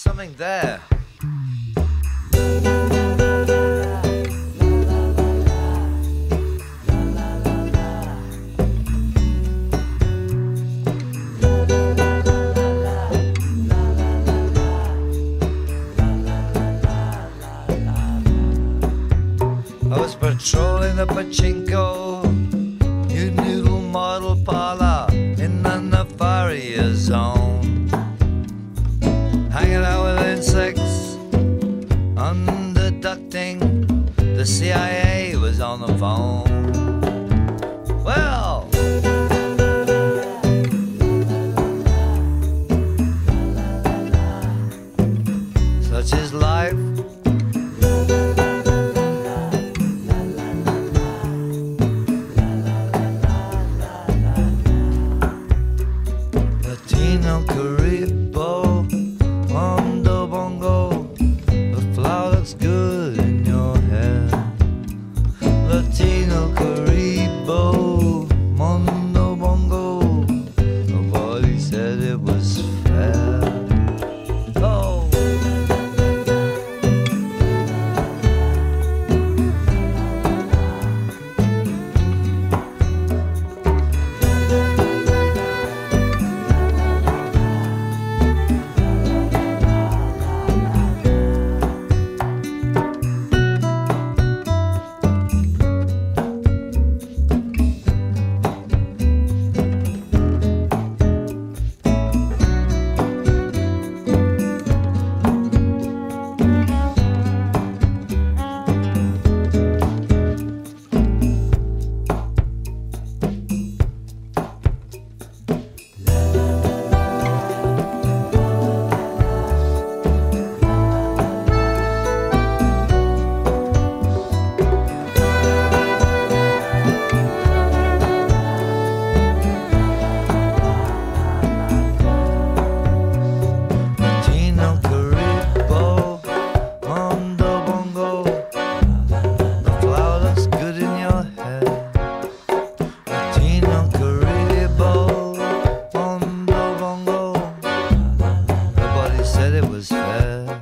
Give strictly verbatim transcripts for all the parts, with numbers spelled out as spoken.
something there. I was patrolling the pachinko, new noodle model parlor in the Nefaria zone. Hanging out with insects, underducting, the C I A was on the phone. Well, such is life. Latino Caribo, Mondo Bongo, the flower looks good in your hair. Latino Caribo, Mondo Bongo, nobody said it was fair. Oh, said it was fair.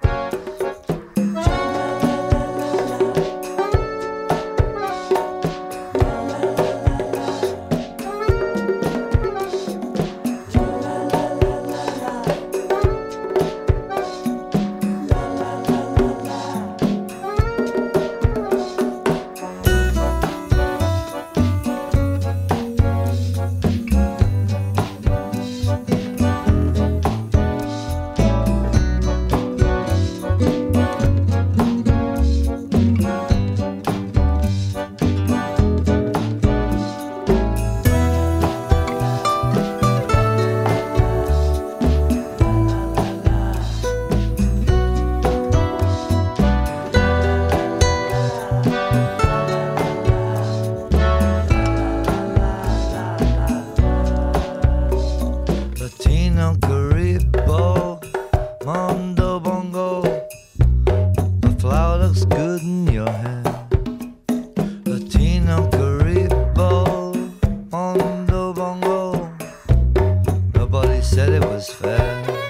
Latino Caribo, Mondo Bongo, the flower looks good in your hand. Latino Caribo, Mondo Bongo, nobody said it was fair.